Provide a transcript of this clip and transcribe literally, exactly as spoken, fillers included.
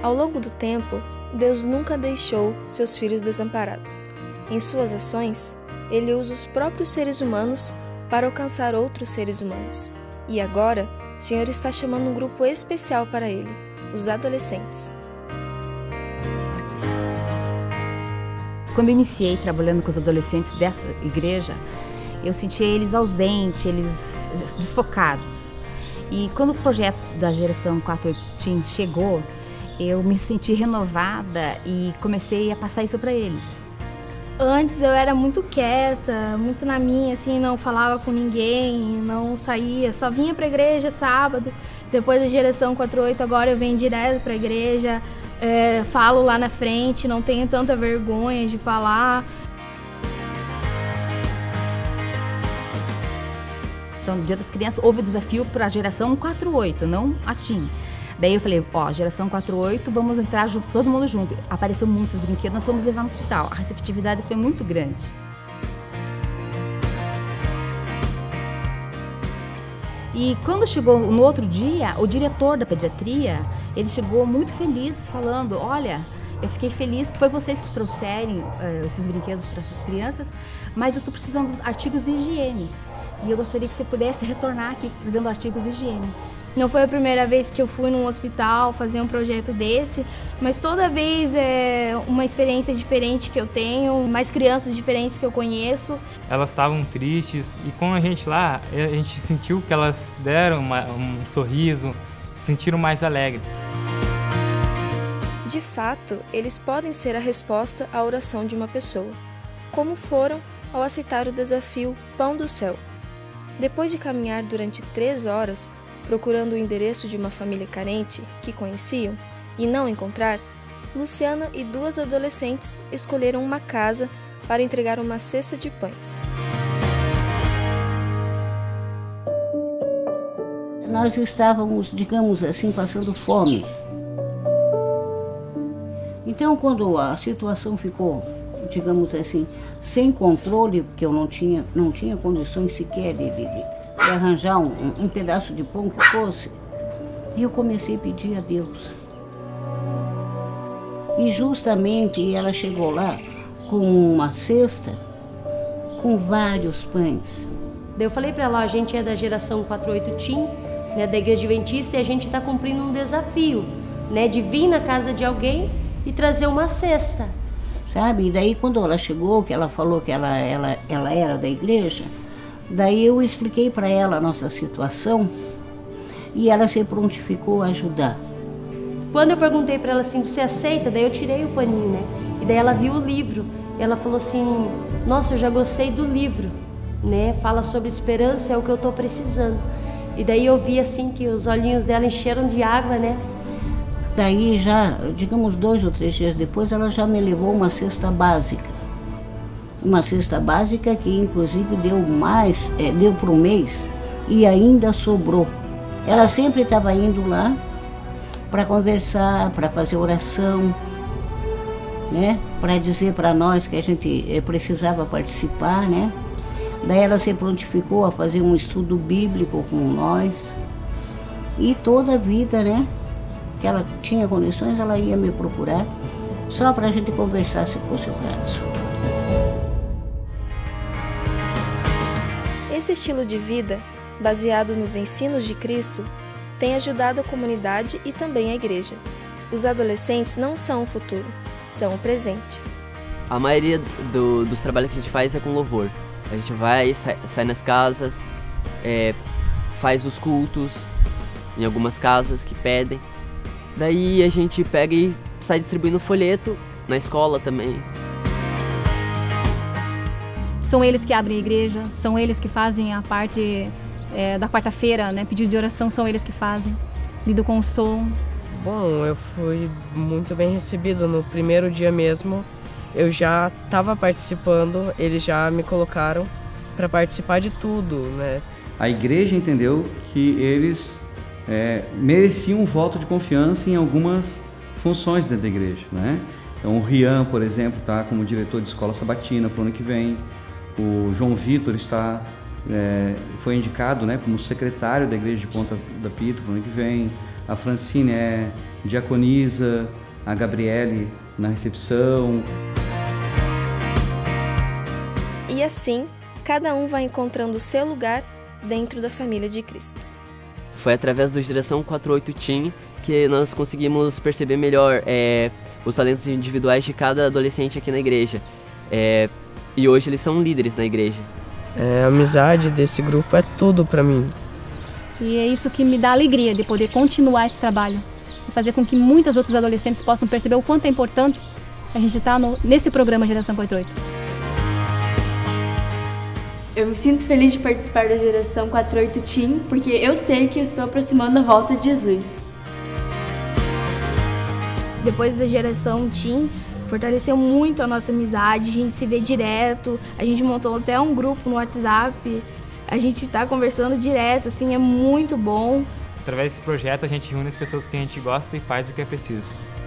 Ao longo do tempo, Deus nunca deixou seus filhos desamparados. Em suas ações, Ele usa os próprios seres humanos para alcançar outros seres humanos. E agora, o Senhor está chamando um grupo especial para Ele, os adolescentes. Quando eu iniciei trabalhando com os adolescentes dessa igreja, eu sentia eles ausentes, eles desfocados. E quando o projeto da Geração quatro oito Teen chegou, eu me senti renovada e comecei a passar isso para eles. Antes eu era muito quieta, muito na minha, assim, não falava com ninguém, não saía, só vinha para a igreja sábado. Depois da Geração quatro oito, agora eu venho direto para a igreja, é, falo lá na frente, não tenho tanta vergonha de falar. Então, no Dia das Crianças, houve o desafio para a Geração quatro oito, não a Teen. Daí eu falei, ó, Geração quatro oito, vamos entrar junto, todo mundo junto. Apareceu muitos brinquedos, nós fomos levar no hospital. A receptividade foi muito grande. E quando chegou no outro dia, o diretor da pediatria, ele chegou muito feliz, falando, olha, eu fiquei feliz que foi vocês que trouxeram uh, esses brinquedos para essas crianças, mas eu estou precisando de artigos de higiene. E eu gostaria que você pudesse retornar aqui trazendo artigos de higiene. Não foi a primeira vez que eu fui num hospital fazer um projeto desse, mas toda vez é uma experiência diferente que eu tenho, mais crianças diferentes que eu conheço. Elas estavam tristes e com a gente lá, a gente sentiu que elas deram uma, um sorriso, se sentiram mais alegres. De fato, eles podem ser a resposta à oração de uma pessoa, como foram ao aceitar o desafio Pão do Céu. Depois de caminhar durante três horas, procurando o endereço de uma família carente que conheciam e não encontrar, Luciana e duas adolescentes escolheram uma casa para entregar uma cesta de pães. Nós estávamos, digamos assim, passando fome. Então, quando a situação ficou, digamos assim, sem controle, porque eu não tinha, não tinha condições sequer de, de, de de arranjar um, um pedaço de pão que fosse, e eu comecei a pedir a Deus. E justamente ela chegou lá com uma cesta com vários pães. Daí eu falei para ela, a gente é da Geração quatro oito Teen, né, da Igreja Adventista, e a gente está cumprindo um desafio, né, de vir na casa de alguém e trazer uma cesta. Sabe? E daí quando ela chegou, que ela falou que ela, ela, ela era da igreja, daí eu expliquei para ela a nossa situação e ela se prontificou a ajudar. Quando eu perguntei para ela assim, você aceita? Daí eu tirei o paninho, né? E daí ela viu o livro. Ela falou assim, nossa, eu já gostei do livro, né? Fala sobre esperança, é o que eu estou precisando. E daí eu vi assim que os olhinhos dela encheram de água, né? Daí já, digamos, dois ou três dias depois, ela já me levou uma cesta básica. Uma cesta básica que inclusive deu mais, é, deu para um mês e ainda sobrou. Ela sempre estava indo lá para conversar, para fazer oração, né? Para dizer para nós que a gente é, precisava participar, né? Daí ela se prontificou a fazer um estudo bíblico com nós e toda a vida, né? Que ela tinha condições, ela ia me procurar só para a gente conversar se fosse o caso. Esse estilo de vida, baseado nos ensinos de Cristo, tem ajudado a comunidade e também a igreja. Os adolescentes não são o futuro, são o presente. A maioria do, dos trabalhos que a gente faz é com louvor. A gente vai, sai, sai nas casas, é, faz os cultos em algumas casas que pedem. Daí a gente pega e sai distribuindo folheto na escola também. São eles que abrem a igreja, são eles que fazem a parte é, da quarta-feira, né? Pedido de oração são eles que fazem, lidam com o som. Bom, eu fui muito bem recebido no primeiro dia mesmo. Eu já estava participando, eles já me colocaram para participar de tudo, né? A igreja entendeu que eles é, mereciam um voto de confiança em algumas funções dentro da igreja, né? Então o Rian, por exemplo, está como diretor de escola sabatina para o ano que vem. O João Vitor está, é, foi indicado, né, como secretário da igreja de Ponta da Pito para o ano que vem. a Francine é diaconisa, a Gabriele na recepção. E assim, cada um vai encontrando o seu lugar dentro da família de Cristo. Foi através do Geração quarenta e oito Team que nós conseguimos perceber melhor é, os talentos individuais de cada adolescente aqui na igreja. É, e hoje eles são líderes na igreja. É, a amizade desse grupo é tudo para mim. E é isso que me dá alegria de poder continuar esse trabalho e fazer com que muitos outros adolescentes possam perceber o quanto é importante a gente estar no, nesse programa Geração quarenta e oito. Eu me sinto feliz de participar da Geração quarenta e oito Team, porque eu sei que eu estou aproximando a volta de Jesus. Depois da Geração Team, fortaleceu muito a nossa amizade, a gente se vê direto, a gente montou até um grupo no WhatsApp, a gente está conversando direto, assim, é muito bom. Através desse projeto a gente reúne as pessoas que a gente gosta e faz o que é preciso.